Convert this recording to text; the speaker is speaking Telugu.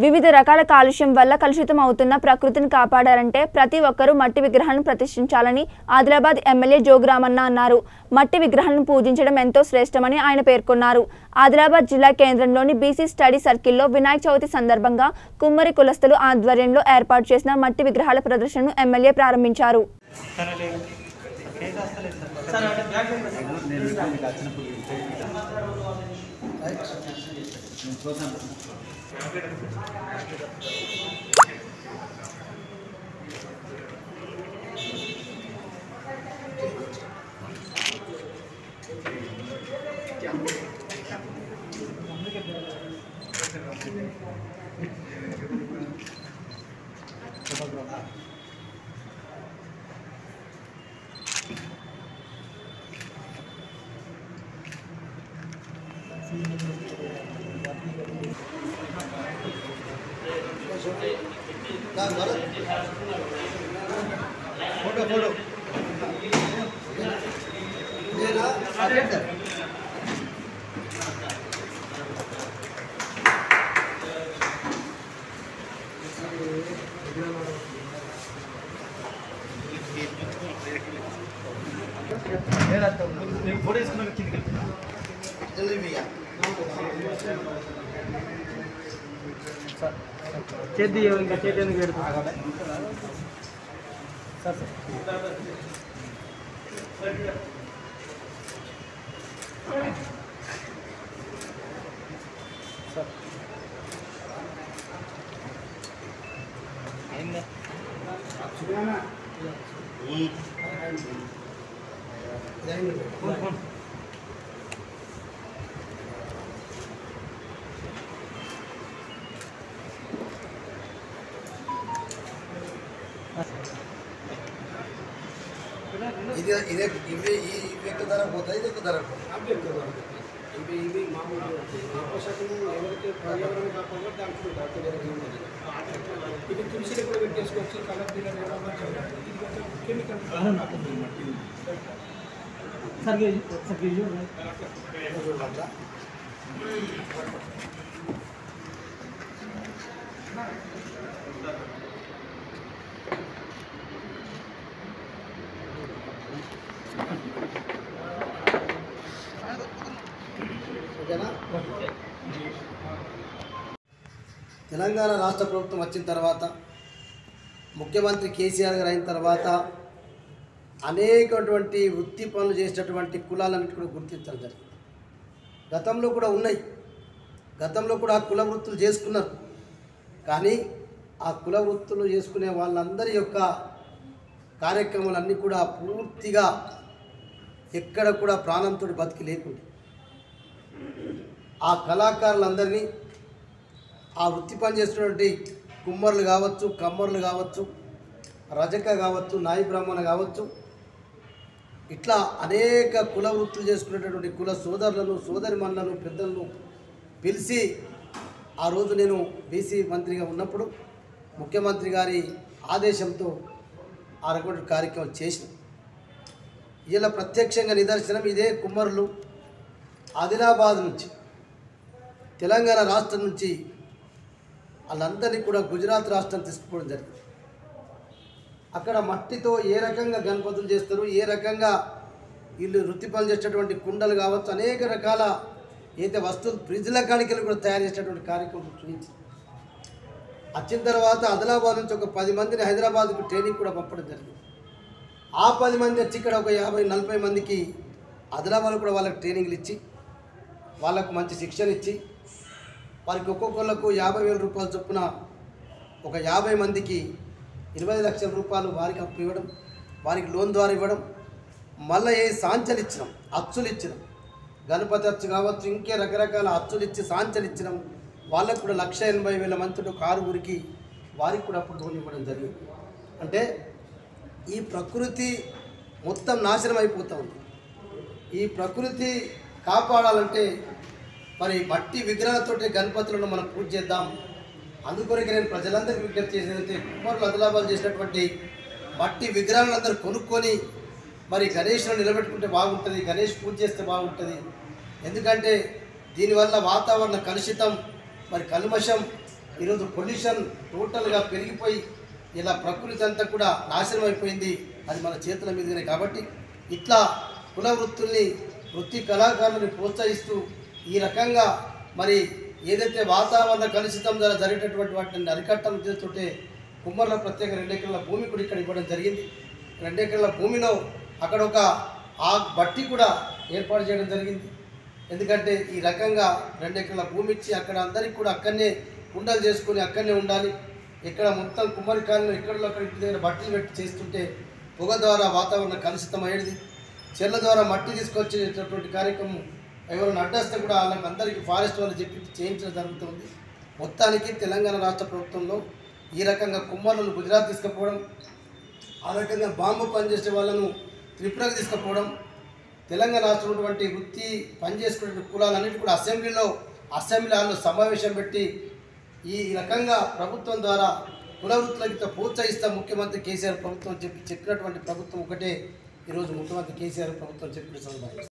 వివిధ రకాల కాలుష్యం వల్ల కలుషితం అవుతున్న ప్రకృతిని కాపాడాలంటే ప్రతి ఒక్కరూ మట్టి విగ్రహాలను ప్రతిష్ఠించాలని ఆదిలాబాద్ ఎమ్మెల్యే జోగురామన్న అన్నారు. మట్టి విగ్రహాలను పూజించడం ఎంతో శ్రేష్టమని ఆయన పేర్కొన్నారు. ఆదిలాబాద్ జిల్లా కేంద్రంలోని బీసీ స్టడీ సర్కిల్లో వినాయక చవితి సందర్భంగా కుమ్మరి కులస్తులు ఆధ్వర్యంలో ఏర్పాటు చేసిన మట్టి విగ్రహాల ప్రదర్శనను ఎమ్మెల్యే ప్రారంభించారు. फोटो చేద్ది ఇంకా చేతిని పెడుతుంది సార్ సార్ అయిందా ఇది ఇదే ఇవి ఈ వ్యక్తి ధర పోతాయి ఇది ధర ఇవి ఇవి మామూలు అవకాశం ఎవరికి పర్యావరణ కాకుండా దాంట్లో ఇది తులసిని కూడా పెట్టేసుకోవచ్చు కలర్ దిగ కెమికల్ తెలంగాణ రాష్ట్ర ప్రభుత్వం వచ్చిన తర్వాత ముఖ్యమంత్రి కేసీఆర్ గారు అయిన తర్వాత అనేకటువంటి వృత్తి పనులు చేసేటటువంటి కులాలన్నిటి కూడా గుర్తించడం జరిగింది. గతంలో కూడా ఉన్నాయి, గతంలో కూడా ఆ కుల వృత్తులు చేసుకున్నారు. కానీ ఆ కుల వృత్తులు చేసుకునే వాళ్ళందరి యొక్క కార్యక్రమాలన్నీ కూడా పూర్తిగా ఎక్కడ కూడా ప్రాణంతో బతికి లేకుండా ఆ కళాకారులందరినీ ఆ వృత్తి పని చేస్తున్నటువంటి కుమ్మరులు కావచ్చు, కమ్మరులు కావచ్చు, రజక కావచ్చు, నాయి బ్రాహ్మణ కావచ్చు, ఇట్లా అనేక కుల వృత్తులు చేసుకునేటటువంటి కుల సోదరులను సోదరిమణులను పెద్దలను పిలిచి ఆ రోజు నేను బీసీ మంత్రిగా ఉన్నప్పుడు ముఖ్యమంత్రి గారి ఆదేశంతో ఆ రకమైన కార్యక్రమం చేసిన ఇలా ప్రత్యక్షంగా నిదర్శనం ఇదే కుమ్మరులు ఆదిలాబాద్ నుంచి తెలంగాణ రాష్ట్రం నుంచి వాళ్ళందరినీ కూడా గుజరాత్ రాష్ట్రం తీసుకుపోవడం జరిగింది. అక్కడ మట్టితో ఏ రకంగా గణపతులు చేస్తారు, ఏ రకంగా వీళ్ళు వృత్తి పనులు చేసేటటువంటి కుండలు కావచ్చు, అనేక రకాల అయితే వస్తువులు ఫ్రిడ్జ్ల కాడికలు కూడా తయారు చేసేటటువంటి కార్యక్రమం చూపించి వచ్చిన తర్వాత ఆదిలాబాద్ నుంచి ఒక 10 మందిని హైదరాబాద్కు ట్రైనింగ్ కూడా పంపడం జరిగింది. ఆ 10 మంది వచ్చి ఇక్కడ ఒక 50-40 మందికి ఆదిలాబాద్ కూడా వాళ్ళకి ట్రైనింగ్లు ఇచ్చి వాళ్ళకు మంచి శిక్షణ ఇచ్చి వారికి ఒక్కొక్కళ్ళకు 50,000 రూపాయల చొప్పున ఒక 50 మందికి 20 లక్షల రూపాయలు వారికి అప్పు ఇవ్వడం, వారికి లోన్ ద్వారా ఇవ్వడం, మళ్ళీ ఏ సాంచలు ఇచ్చినాం, అచ్చులు ఇచ్చినాం, గణపతి అచ్చు కావచ్చు, ఇంకే రకరకాల అచ్చులు ఇచ్చి సాంచలు ఇచ్చినాం. వాళ్ళకు కూడా 1,80,000 మందితో ఒక 6 వారికి కూడా అప్పుడు లోన్ ఇవ్వడం జరిగింది. అంటే ఈ ప్రకృతి మొత్తం నాశనం అయిపోతూ ఉంది. ఈ ప్రకృతి కాపాడాలంటే మరి మట్టి విగ్రహాలతోటి గణపతులను మనం పూజ చేద్దాం. అందుకొరకే నేను ప్రజలందరికీ విజ్ఞప్తి చేసేదంటే కుమ్మరులు ఆదిలాబాద్ చేసినటువంటి మట్టి విగ్రహాలను అందరూ కొనుక్కొని మరి గణేష్ను నిలబెట్టుకుంటే బాగుంటుంది, గణేష్ పూజ చేస్తే బాగుంటుంది. ఎందుకంటే దీనివల్ల వాతావరణ కలుషితం, మరి కల్మషం ఈరోజు పొల్యూషన్ టోటల్గా పెరిగిపోయి ఇలా ప్రకృతి అంతా కూడా నాశనం అయిపోయింది. అది మన చేతుల మీదనే. కాబట్టి ఇట్లా కుల వృత్తుల్ని వృత్తి కళాకారులని ప్రోత్సహిస్తూ ఈ రకంగా మరి ఏదైతే వాతావరణ కలుషితం ద్వారా జరిగేటటువంటి వాటిని అరికట్టడం చేస్తుంటే కుమ్మర్ల ప్రత్యేక 2 ఎకరాల భూమి కూడా ఇక్కడ ఇవ్వడం జరిగింది. 2 ఎకరాల భూమిలో అక్కడ ఒక ఆ బట్టి కూడా ఏర్పాటు చేయడం జరిగింది. ఎందుకంటే ఈ రకంగా 2 ఎకరాల భూమి ఇచ్చి అక్కడ అందరికీ కూడా అక్కడనే కుండలు చేసుకొని అక్కడనే ఉండాలి. ఇక్కడ మొత్తం కుమ్మరి కాలంలో ఎక్కడో అక్కడ ఇంటి దగ్గర బట్టలు పెట్టి చేస్తుంటే పొగ ద్వారా వాతావరణం కలుషితం అయ్యేది. చెర్ల ద్వారా మట్టి తీసుకొచ్చేటటువంటి కార్యక్రమం ఎవరైనా అడ్డేస్తే కూడా వాళ్ళకి అందరికీ ఫారెస్ట్ వాళ్ళు చెప్పి చేయించడం జరుగుతుంది. మొత్తానికి తెలంగాణ రాష్ట్ర ప్రభుత్వంలో ఈ రకంగా కుమ్మరులను గుజరాత్ తీసుకుపోవడం, ఆ రకంగా బాంబు పనిచేసే వాళ్ళను త్రిపురకి తీసుకుపోవడం, తెలంగాణ రాష్ట్రంలో ఉన్నటువంటి వృత్తి పనిచేసుకునే కులాలన్నిటి కూడా అసెంబ్లీ హాల్లో సమావేశం పెట్టి ఈ రకంగా ప్రభుత్వం ద్వారా కుల వృత్తులకి ప్రోత్సహిస్తా ముఖ్యమంత్రి కేసీఆర్ ప్రభుత్వం చెప్పినటువంటి ప్రభుత్వం ఒకటే ఈరోజు ముఖ్యమంత్రి కేసీఆర్ ప్రభుత్వం చెప్పిన సందర్భం.